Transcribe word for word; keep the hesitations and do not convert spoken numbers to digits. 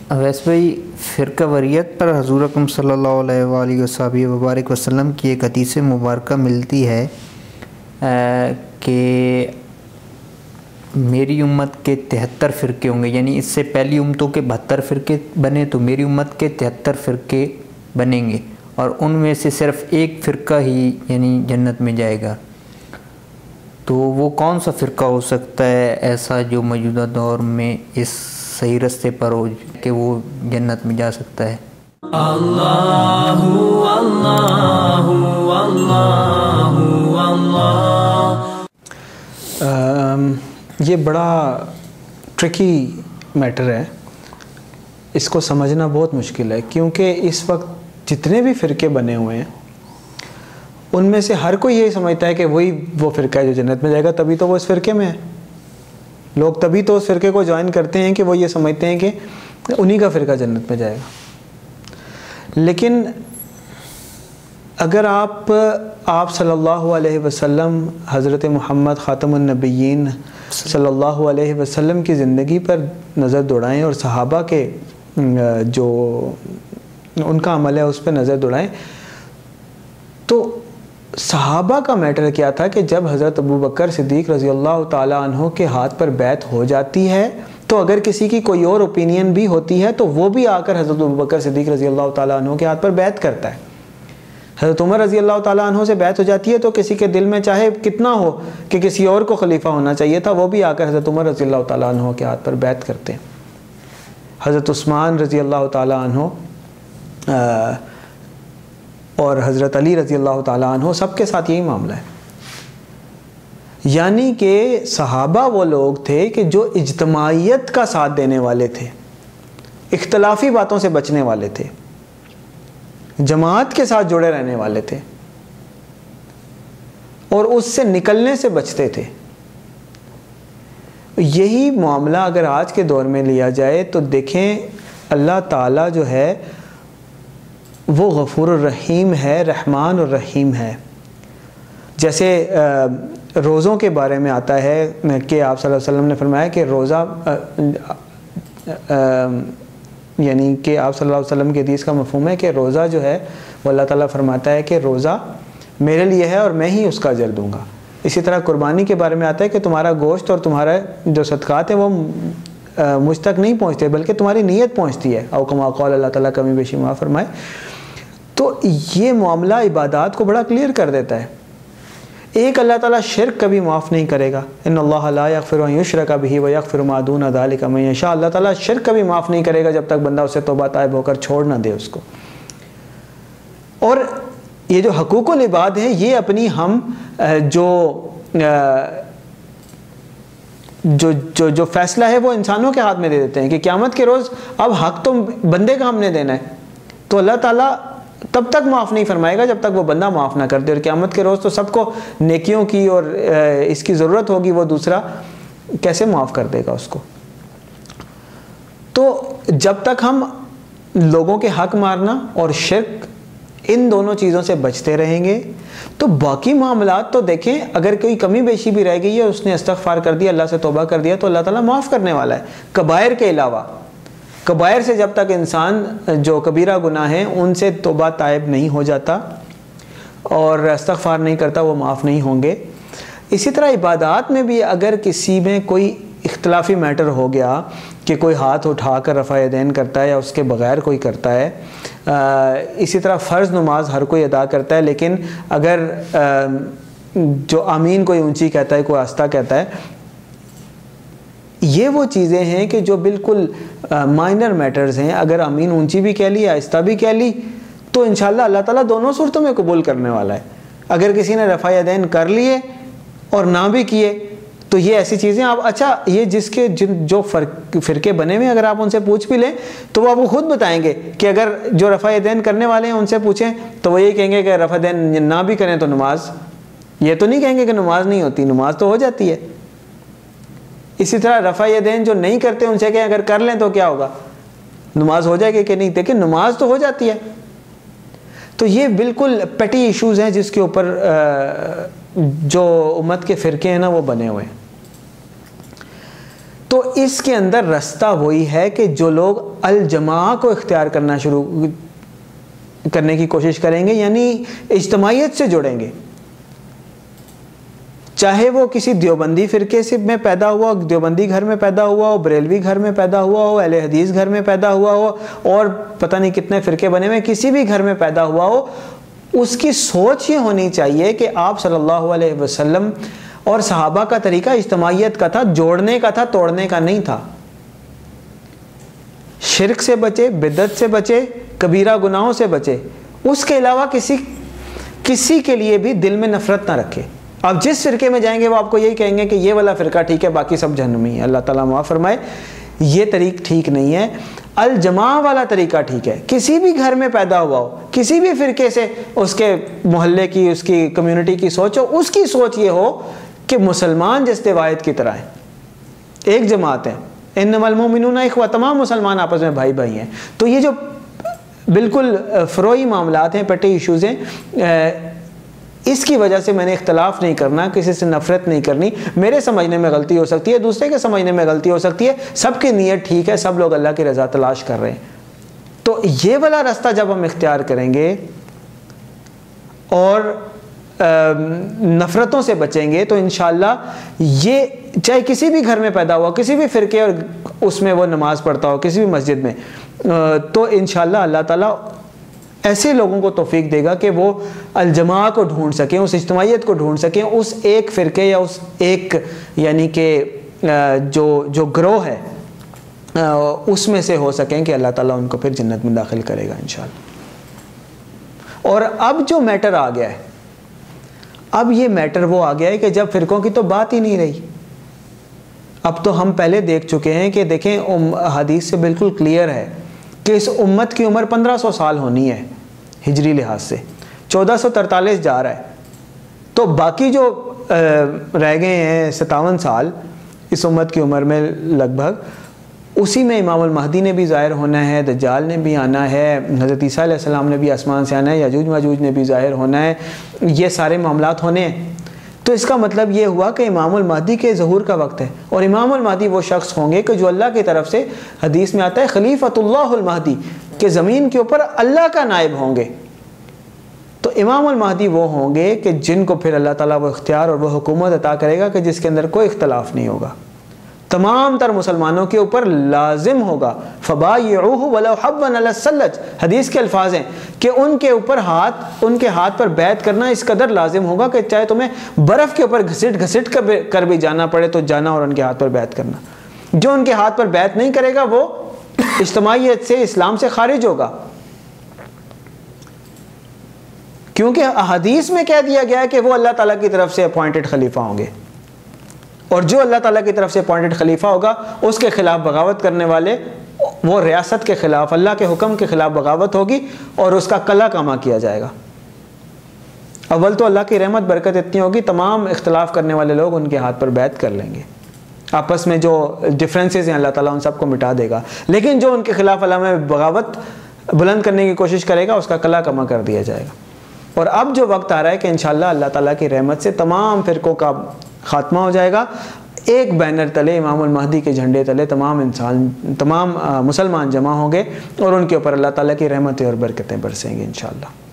ویس بھائی فرقہ واریت پر حضور اکرم صلی اللہ علیہ وآلہ وصحبہ وبارک وسلم کی ایک حدیث مبارکہ ملتی ہے کہ میری امت کے تہتر فرقے ہوں گے، یعنی اس سے پہلی امتوں کے بہتر فرقے بنے تو میری امت کے تہتر فرقے بنیں گے، اور ان میں سے صرف ایک فرقہ ہی یعنی جنت میں جائے گا۔ تو وہ کون سا فرقہ ہو سکتا ہے ایسا جو موجودہ دور میں اس صحیح رستے پر ہو کہ وہ جنت میں جا سکتا ہے؟ اللہ اللہ اللہ اللہ۔ یہ بڑا ٹرکی میٹر ہے، اس کو سمجھنا بہت مشکل ہے، کیونکہ اس وقت جتنے بھی فرقے بنے ہوئے ہیں ان میں سے ہر کوئی یہی سمجھتا ہے کہ وہی وہ فرقہ ہے جو جنت میں جائے گا، تبھی تو وہ اس فرقے میں ہے۔ لوگ تبھی تو اس فرقے کو جوائن کرتے ہیں کہ وہ یہ سمجھتے ہیں کہ انہی کا فرقہ جنت میں جائے گا۔ لیکن اگر آپ آپ صلی اللہ علیہ وسلم، حضرت محمد خاتم النبیین صلی اللہ علیہ وسلم کی زندگی پر نظر دوڑائیں اور صحابہ کے جو ان کا عمل ہے اس پہ نظر دوڑائیں، تو صحابہ کا میٹر کیا تھا کہ جب حضرت ابوبکر صدیق رضی اللہ تعالیٰ عنہ کے ہاتھ پر بیعت ہو جاتی ہے تو اگر کسی کی کوئی اور اوپینین بھی ہوتی ہے تو وہ بھی آ کر حضرت ابوبکر صدیق رضی اللہ تعالیٰ عنہ کے ہاتھ پر بیعت کرتا ہے۔ حضرت عمر رضی اللہ تعالیٰ عنہ سے بیعت ہو جاتی ہے تو کسی کے دل میں چاہے کتنا ہو کہ کسی اور کو خلیفہ ہونا چاہیے تھا، وہ بھی آ کر حضرت عمر رضی اللہ تعالیٰ عنہ کے ہاتھ پر بیعت کرتے ہیں۔ حضرت عثمان رضی اللہ تعالیٰ عنہ اور حضرت علی رضی اللہ تعالیٰ عنہ سب کے ساتھ یہی معاملہ ہے۔ یعنی کہ صحابہ وہ لوگ تھے کہ جو اجتماعیت کا ساتھ دینے والے تھے، اختلافی باتوں سے بچنے والے تھے، جماعت کے ساتھ جڑے رہنے والے تھے اور اس سے نکلنے سے بچتے تھے۔ یہی معاملہ اگر آج کے دور میں لیا جائے تو دیکھیں اللہ تعالیٰ جو ہے وہ غفور الرحیم ہے، رحمان الرحیم ہے۔ جیسے روزوں کے بارے میں آتا ہے کہ آپ صلی اللہ علیہ وسلم نے فرمایا کہ روزہ یعنی کہ آپ صلی اللہ علیہ وسلم کی حدیث کا مفہوم ہے کہ روزہ جو ہے وہ اللہ تعالیٰ فرماتا ہے کہ روزہ میرے لیے ہے اور میں ہی اس کا اجر دوں گا۔ اسی طرح قربانی کے بارے میں آتا ہے کہ تمہارا گوشت اور تمہارا جو صدقات ہیں وہ مجھ تک نہیں پہنچتے بلکہ تمہاری نیت پہنچتی ہے، او کما قال اللہ تعالیٰ کمی بیشی معاف فرمائے۔ تو یہ معاملہ عبادات کو بڑا کلیئر کر دیتا ہے۔ ایک اللہ تعالیٰ شرک کبھی معاف نہیں کرے گا، ان اللہ لا یغفر ان یشرک بہ ویغفر ما دون ذلک من یشاء۔ اللہ تعالیٰ شرک کبھی معاف نہیں کرے گا جب تک بندہ اسے توبہ تائب ہو کر چھوڑ نہ دے اس کو۔ اور یہ جو حقوق العباد ہیں یہ اپنی ہم جو جو جو جو فیصلہ ہے وہ انسانوں کے ہاتھ میں دے دیتے ہیں کہ قیامت کے روز اب حق تو بندے کا ہم نے دینا ہے، تو اللہ تعالیٰ تب تک معاف نہیں فرمائے گا جب تک وہ بندہ معاف نہ کر دے، اور قیامت کے روز تو سب کو نیکیوں کی اور اس کی ضرورت ہوگی، وہ دوسرا کیسے معاف کر دے گا اس کو۔ تو جب تک ہم لوگوں کے حق مارنا اور شرک ان دونوں چیزوں سے بچتے رہیں گے تو باقی معاملات تو دیکھیں اگر کوئی کمی بیشی بھی رہ گئی ہے، اس نے استغفار کر دیا، اللہ سے توبہ کر دیا تو اللہ تعالیٰ معاف کرنے والا ہے۔ کبائر کے علاوہ، کبائر سے جب تک انسان جو کبیرہ گناہ ہیں ان سے توبہ تائب نہیں ہو جاتا اور استغفار نہیں کرتا وہ معاف نہیں ہوں گے۔ اسی طرح عبادات میں بھی اگر کسی میں کوئی اختلافی میٹر ہو گیا کہ کوئی ہاتھ اٹھا کر رفع یدین کرتا ہے یا اس کے بغیر کوئی کرتا ہے، اسی طرح فرض نماز ہر کوئی ادا کرتا ہے، لیکن اگر جو آمین کوئی اونچی کہتا ہے کوئی آہستہ کہتا ہے، یہ وہ چیزیں ہیں کہ جو بالکل مائنر میٹرز ہیں۔ اگر آمین اونچی بھی کہہ لی آہستہ بھی کہہ لی تو انشاءاللہ اللہ تعالیٰ دونوں صورتوں میں قبول کرنے والا ہے۔ اگر کسی نے رفع یدین کر لیے اور نہ بھی کیے تو یہ ایسی چیزیں آپ اچھا یہ جس کے جن جو فرقے بنے ہوئے اگر آپ ان سے پوچھ بھی لیں تو وہ آپ کو خود بتائیں گے کہ اگر جو رفع یدین کرنے والے ہیں ان سے پوچھیں تو وہ یہ کہیں گے کہ رفع یدین نہ بھی کریں تو نماز، یہ تو نہیں کہیں گے کہ نماز نہیں ہوتی، نماز تو ہو جاتی ہے۔ اسی طرح رفع یدین جو نہیں کرتے ان سے کہیں اگر کر لیں تو کیا ہوگا، نماز ہو جائے گی کہ نہیں، دیکھیں نماز تو ہو جاتی ہے۔ تو یہ بالکل پیٹی ایشوز ہیں جس کے اوپر جو امت کے فرقے ہیں نا وہ بنے ہوئے ہیں۔ تو اس کے اندر رستہ وہی ہے کہ جو لوگ الجماع کو اختیار کرنا شروع کرنے کی کوشش کریں گے، یعنی اجتماعیت سے جڑیں گے، چاہے وہ کسی دیوبندی فرقے سے میں پیدا ہوا ہو، دیوبندی گھر میں پیدا ہوا ہو، بریلوی گھر میں پیدا ہوا ہو، اہل حدیث گھر میں پیدا ہوا ہو، اور پتہ نہیں کتنے فرقے بنے ہوئے، کسی بھی گھر میں پیدا ہوا ہو، اس کی سوچ یہ ہونی چاہیے کہ آپ صلی اللہ علیہ وسلم اور صحابہ کا طریقہ اجتماعیت کا تھا، جوڑنے کا تھا، توڑنے کا نہیں تھا۔ شرک سے بچے، بدعت سے بچے، کبیرہ گناہوں سے بچے، اس کے علاوہ کسی کسی کے لیے بھی دل میں نفرت نہ رکھے۔ آپ جس فرقے میں جائیں گے وہ آپ کو یہی کہیں گے کہ یہ والا فرقہ ٹھیک ہے، باقی سب جہنمی ہیں، اللہ تعالیٰ معاف فرمائے۔ یہ طریق ٹھیک نہیں ہے، الجماع والا طریقہ ٹھیک ہے۔ کسی بھی گھر میں پیدا ہوا ہو، کسی بھی فرقے سے اس کے محلے کی، اس کی کمیونٹی کی سوچ ہو، اس کی سوچ یہ ہو کہ مسلمان جیسے واحد کی طرح ہیں، ایک جماعت ہے، انما المؤمنون اخوہ، تمام مسلمان آپس میں بھائی بھائی ہیں۔ تو یہ جو بالکل فروعی معاملات ہیں، پٹی ایشوز ہیں، اس کی وجہ سے میں نے اختلاف نہیں کرنا، کسی سے نفرت نہیں کرنی۔ میرے سمجھنے میں غلطی ہو سکتی ہے، دوسرے کے سمجھنے میں غلطی ہو سکتی ہے، سب کی نیت ٹھیک ہے، سب لوگ اللہ کی رضا تلاش کر رہے ہیں۔ تو یہ والا راستہ جب ہم اختیار کریں گے اور نفرتوں سے بچیں گے تو انشاءاللہ یہ چاہے کسی بھی گھر میں پیدا ہوا، کسی بھی فرقے اور اس میں وہ نماز پڑھتا ہو، کسی بھی مسجد میں، تو انشاءاللہ اللہ تعالیٰ ایسے لوگوں کو توفیق دے گا کہ وہ الجماع کو ڈھونڈ سکیں، اس اجتماعیت کو ڈھونڈ سکیں، اس ایک فرقے یا اس ایک یعنی کہ جو جو گروہ ہے اس میں سے ہو سکیں کہ اللہ تعالیٰ ان کو پھر جنت میں داخل کرے گا انشاءاللہ۔ اور اب جو میٹر آ گیا ہے، اب یہ میٹر وہ آ گیا ہے کہ جب فرقوں کی تو بات ہی نہیں رہی۔ اب تو ہم پہلے دیکھ چکے ہیں کہ دیکھیں حدیث سے بالکل کلیئر ہے کہ اس امت کی عمر پندرہ سو سال ہونی ہے ہجری لحاظ سے، چودہ سو ترتالیس جا رہا ہے، تو باقی جو رہ گئے ہیں ستاون سال اس امت کی عمر میں لگ بھگ، اسی میں امام المہدی نے بھی ظاہر ہونا ہے، دجال نے بھی آنا ہے، حضرت عیسیٰ علیہ السلام نے بھی آسمان سے آنا ہے، یاجوج ماجوج نے بھی ظاہر ہونا ہے، یہ سارے معاملات ہونے ہیں۔ تو اس کا مطلب یہ ہوا کہ امام المہدی کے ظہور کا وقت ہے، اور امام المہدی وہ شخص ہوں گے کہ جو اللہ کی طرف سے حدیث میں آتا ہے خلیفۃ اللہ المہدی، کہ زمین کے اوپر اللہ کا نائب ہوں گے۔ تو امام المہدی وہ ہوں گے کہ جن کو پھر اللہ تعالیٰ وہ اختیار اور وہ حکومت عطا کرے گا کہ جس کے اندر کوئی اختلاف نہیں ہوگا، تمام تر مسلمانوں کے اوپر لازم ہوگا، فَبَایِعُوهُ وَلَوْ حَبًّا عَلَى السَّلَّجِ، حدیث کے الفاظ ہیں کہ ان کے اوپر ہاتھ ان کے ہاتھ پر بیعت کرنا اس قدر لازم ہوگا کہ چاہے تمہیں برف کے اوپر گھسٹ گھسٹ کر بھی جانا پڑے تو جانا اور ان کے ہاتھ پر بیعت کرنا۔ جو ان کے ہاتھ پر بیعت نہیں کرے گا وہ اجتماعیت سے، اسلام سے خارج ہوگا، کیونکہ احادیث میں کہہ دیا گیا ہے کہ وہ اللہ تعالیٰ کی طرف سے اپوائنٹڈ خلیفہ ہوں گے، اور جو اللہ تعالیٰ کی طرف سے اپوائنٹڈ خلیفہ ہوگا اس کے خلاف بغاوت کرنے والے، وہ ریاست کے خلاف، اللہ کے حکم کے خلاف بغاوت ہوگی اور اس کا کلا کما کیا جائے گا۔ اول تو اللہ کی رحمت برکت اتنی ہوگی، تمام اختلاف کرنے والے لوگ ان کے ہاتھ پر بیعت کر لیں گے، آپس میں جو ڈفرینسز ہیں اللہ تعالیٰ ان سب کو مٹا دے گا، لیکن جو ان کے خلاف اللہ میں بغاوت بلند کرنے کی کوشش کرے گا اس کا کلا کما کر دیا جائے گا۔ اور اب جو وقت آ رہا ہے کہ انشاءاللہ اللہ تعالیٰ کی رحمت سے تمام فرقوں کا خاتمہ ہو جائے گا، ایک بینر تلے، امام المہدی کے جھنڈے تلے تمام انسان، تمام مسلمان جمع ہوں گے اور ان کے اوپر اللہ تعالیٰ کی رحمتیں اور برکتیں برسیں گے انشاءاللہ۔